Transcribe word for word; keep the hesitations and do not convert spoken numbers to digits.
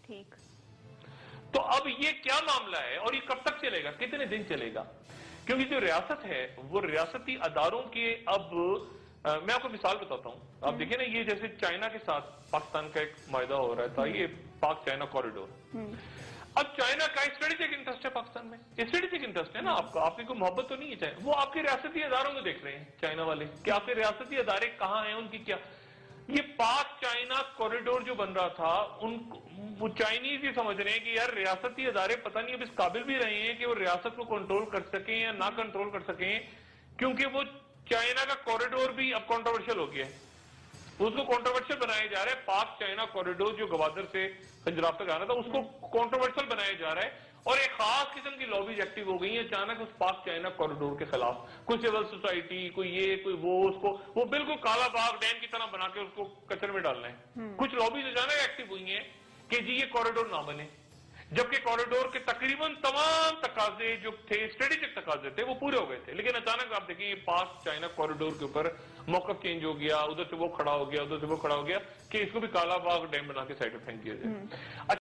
ٹھیک. تو اب یہ کیا معاملہ ہے اور یہ کب تک چلے گا, کتنے دن چلے گا؟ کیونکہ جو ریاست ہے وہ ریاستی اداروں کے, اب میں آپ کو مثال بتاتا ہوں. آپ دیکھیں نا, یہ جیسے چائنا کے ساتھ پاکستان کا ایک معاہدہ ہو رہا تھا, یہ پاک چائنا کوریڈور. اب چائنا کا اسٹریٹجک انٹرسٹ ہے پاکستان میں, اسٹریٹجک انٹرسٹ ہے نا آپ کا, آپ کی کوئی محبت تو نہیں ہے چائنا, وہ آپ کے ریاستی اداروں کو دیکھ رہے ہیں چائنا والے کہ آپ کے ریاستی ادارے کہاں ہیں, ان کی کیا. یہ پاک چائنا کوریڈور جو بن رہا تھا, ان وہ چائنیز یہ سمجھ رہے ہیں کہ یار ریاستی ادارے پتہ نہیں اب اس قابل بھی رہے ہیں کہ وہ ریاست کو کنٹرول کر سکیں یا نہ کنٹرول کر سکیں, کیونکہ وہ چائنا کا کوریڈور بھی اب کنٹروورشل ہو گیا ہے, اس کو کنٹروورشل بنایا جا رہا ہے. پاک چائنا کوریڈور جو گوادر سے پنجاب تک آنا تھا, اس کو کنٹروورشل بنایا جا رہا ہے, اور ایک خاص قسم کی لابیز ایکٹیو ہو گئی ہیں اچانک اس پاک چائنا کوریڈور کے خلاف. کوئی سول سوسائٹی, کوئی یہ کوئی وہ, اس کو وہ بالکل کالا باغ ڈیم کی طرح بنا کے اس کو کچرے میں ڈالنا ہے. کچھ لابیز اچانک ایکٹیو ہوئی ہیں کہ جی یہ کوریڈور نہ بنے, جبکہ کوریڈور کے تقریباً تمام تقاضے جو تھے, اسٹریٹجک تقاضے تھے, وہ پورے ہو گئے تھے. لیکن اچانک آپ دیکھیں یہ پاک چائنا کوریڈور کے اوپر موقف چینج ہو گیا, ادھر سے وہ کھڑا ہو گیا, ادھر سے وہ کھڑا ہو گیا کہ اس کو بھی کالا باغ ڈیم بنا کے سائڈ پہ پھینک دیا جائے.